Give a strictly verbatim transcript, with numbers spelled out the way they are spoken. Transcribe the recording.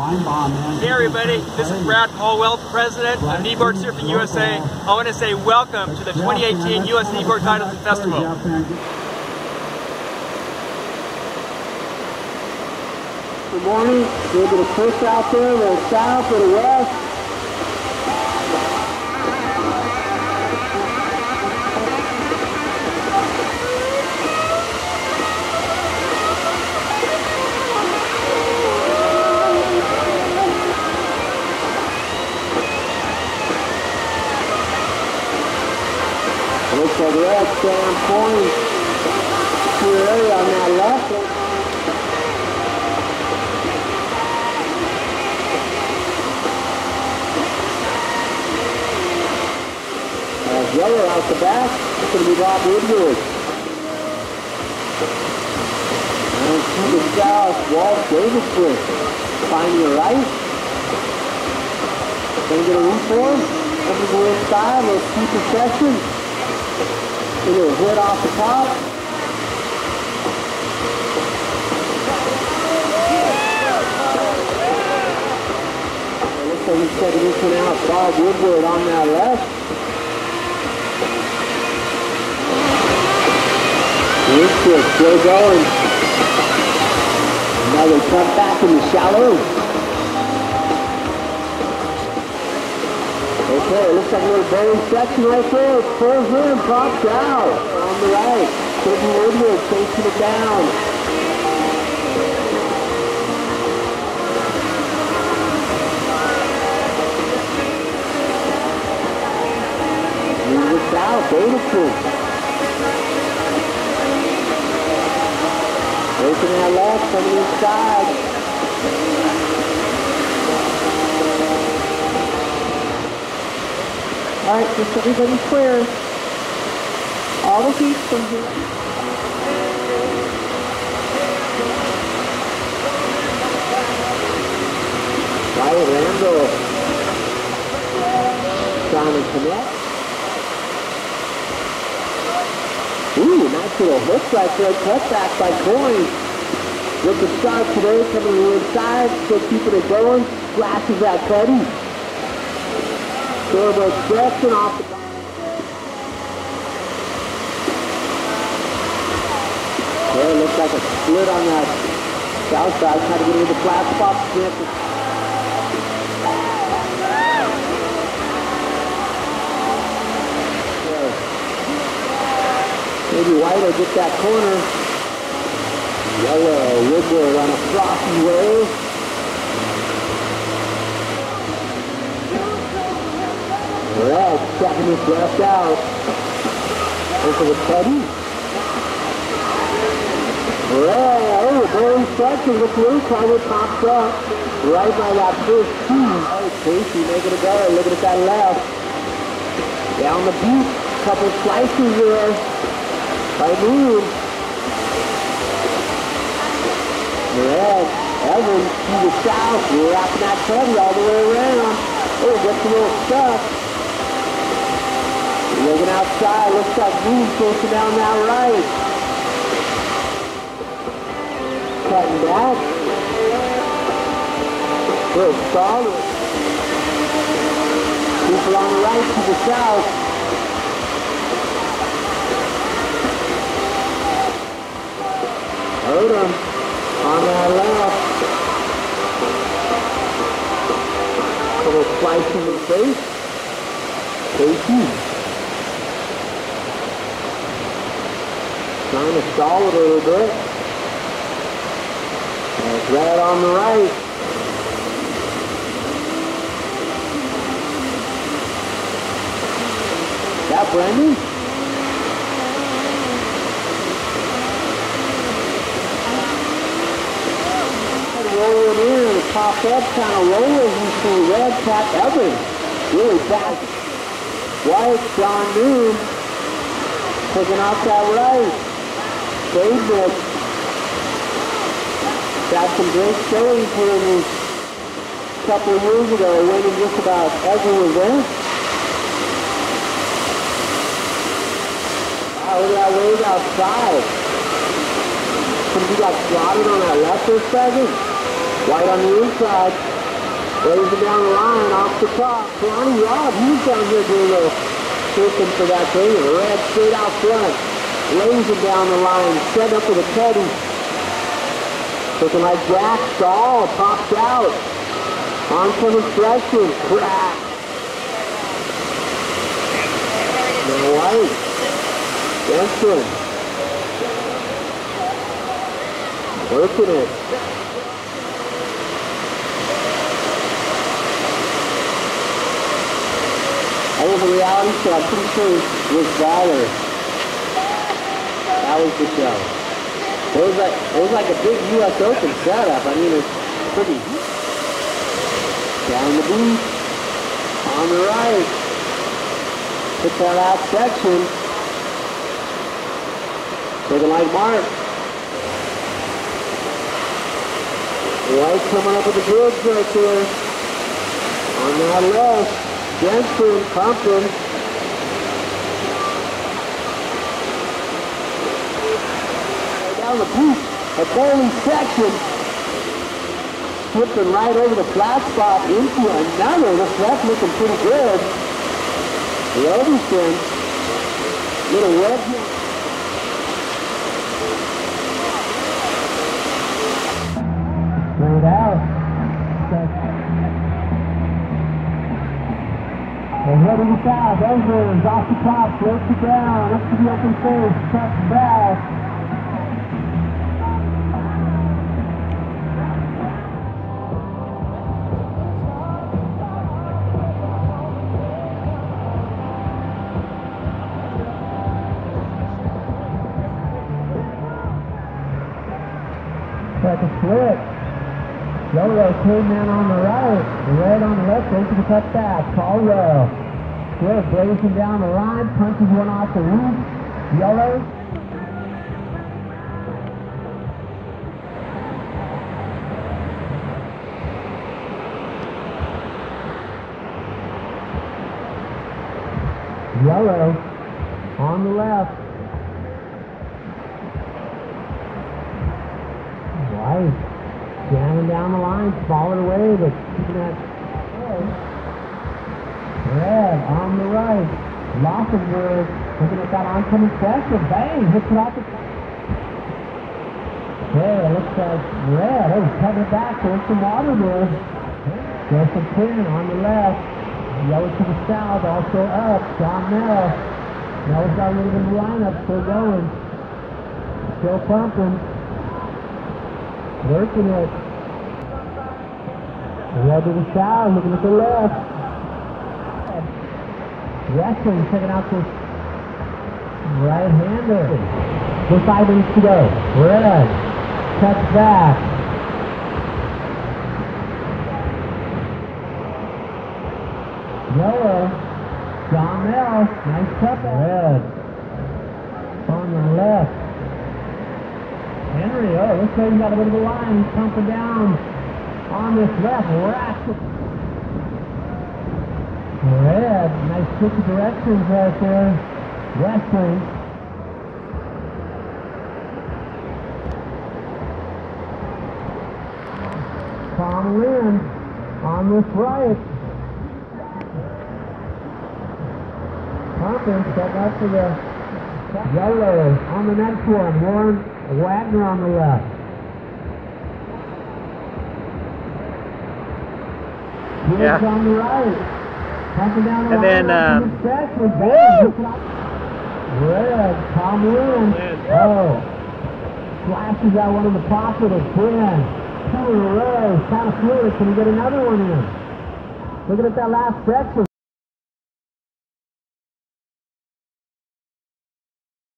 Hey everybody, this is Brad Caldwell, President of Kneeboard Surfing U S A. I want to say welcome to the twenty eighteen U S Kneeboard Titles and Festival. Good morning. A little bit of push out there, a little south, a little west. Looks like red stand point to the area on that left. There's yellow out the back. It's going to be Bob Woodward. And to the south, Walt Davidson finding a right. Going to get a reform. Over to the inside, a little steeper section. A little hit off the top. It looks like he's setting this one out. Bob Woodward on that left. Woodward still going. Another cut back in the shallow. Okay, it looks like a little buried section right there. It pulls in, pops out on the right. Could be Woodward chasing it down. Move it south, Davidson. Taking that left, coming inside. All right, just everybody clear. All the heat from here. Wyatt Randall trying to connect. Ooh, nice little hook right there. Cut back by Coyne. With the start today coming to the inside, still keeping it going. Flashes that Cuddy. Turbo stretching off the back. Okay, looks like a split on that south side. Trying to get into the flat spot. Smith. Okay. Maybe White will get that corner. Yellow Woodward on a frosty wave. Red checking this left out. Over the Teddy. Red, oh, very section. Look loose how it pops up. Right by that first tee. Oh, Casey making a go. Look at that left. Down the beach. Couple slices there. By noon. Red, Evans to the south. Wrapping that Teddy all the way around. Oh, gets a little stuck. Looking outside, looks like Moon pushing down that right. Cutting back. Good, solid. People on the right to the south. Odom on that left. Little slice in the face. Casey. Trying to stall it a little bit. There's Red on the right. That Brendan? Rolling in, the top up kind of rolling. You see Red tap Evans. Really fast. White, John Noon. Taking out that right. David got some great showings here a couple of years ago, winning just about every event. Wow, look at that wave outside. Somebody got slotted on that left or second. White on the inside. Lays it down the line, off the top. Ronnie Robb, he's down here doing a little fishing for that thing. Red straight out front. Lays it down the line, set up with a teddy. Looking like Jack Stahl, pops out. Oncoming freshman, crack. No white. Jensen. Working it. That was a reality show. I'm pretty sure it was Valor. That was the show. It was like it was like a big U S Open setup. I mean, it's pretty. Down the beach, on the right. Hit that last section. Looking like Mark. White coming up with the goods right there. On that left, Jensen pumping. Down the beach, a bowling section. Flipping right over the flat spot into another. This left looking pretty good. Roberson, little wedge. Straight out. They're heading south. Evers off the top, floats it down, up to the open face, cuts back. Second split. Yellow came in on the right, red on the left, goes to the cut back. Caldwell. Good, blazing down the line, punches one off the roof. Yellow. Yellow on the left. White. Jamming down the line, falling away, but keeping that red on the right. Lockenberg looking at that oncoming pressure. Bang! Hits it off the okay, it looks like red. Oh, cutting it back. There's some water there. There's some pin on the left. Yellow to the south, also up. John Mel. Mel's got a little bit of lineup, still going. Still pumping. Working it. Red to the south, looking at the left. Wrestling, checking out this right-hander. Just five minutes to go. Red. Cuts back. Yellow. John Mel. Nice cut. Red. On the left. Henry, oh, looks like he's got a bit of a line. He's pumping down on this left. Rack. Red, nice switch of directions right there. Wrestling. Tom Lynn on this right. Pumping, setting up for the yellow on the next one. Warren Wagner on the left. Yeah. On the right. Pumping down the and line. then, um, red, Tom Lynn. Oh. Flashes out one of the positives. ten. Two in a row. Kind of fluid. Can we get another one in? Looking at that last section.